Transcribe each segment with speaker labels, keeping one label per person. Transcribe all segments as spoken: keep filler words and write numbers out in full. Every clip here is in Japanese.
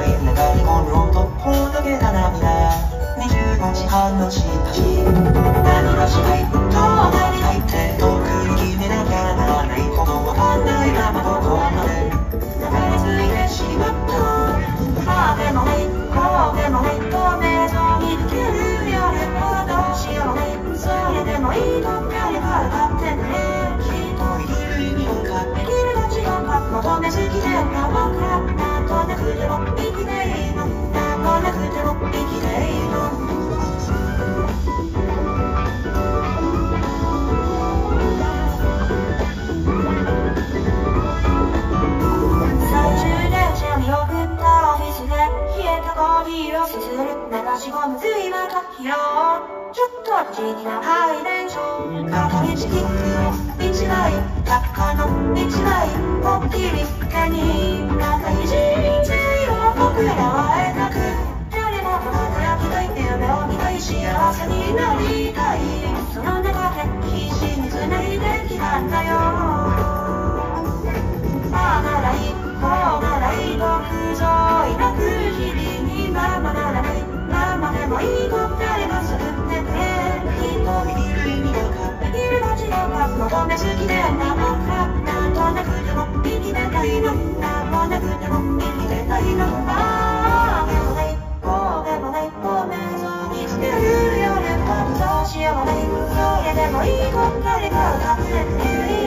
Speaker 1: い流れ込む音ほどけた涙にじゅうごじはんのしとし何がしたいどうなりたいって遠くに決めなきゃならないことわかんないままどこまで流れ着いてしまったああでもないこうでもない透明そうに抜けるよりもどうしようもないそれでもいいと誰か分かってね人いる意味をかできる価値を求めすぎてた僕らなんとなくでも生きていいのなんとなくでも生きていいの最終電車に送ったオフィスで冷えたコーヒーをすする流し込む睡魔と疲労ちょっと不思議なハイテンション片道切符を一枚高の一枚ポッキリ手に中に人生を僕らは会えなく誰もが輝きたいって夢を見たい幸せになりたいその中で必死に繋いできたんだよああならいいこうならいいと不条意なく日々にままならないままでもいいと誰が救ってくれ人いる意味がかできる価値が求めすぎてな僕らなんとなくでも生きてたいのなんとなくでも生きてたいのああでもないこうでもないごめんそうにしてるよりもどうしようもないそれでもいいと誰かが助けてくれ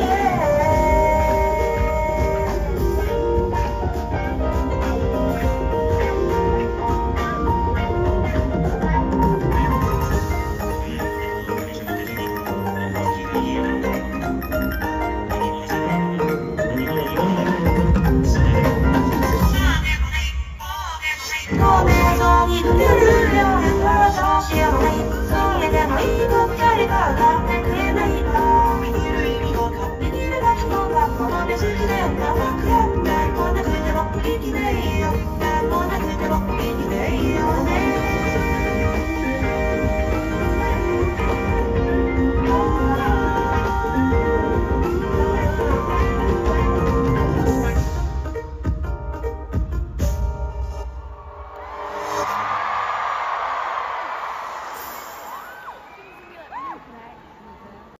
Speaker 1: 誰かがってくれないか生きる意味をかできる価値を求めすぎてんだ僕ら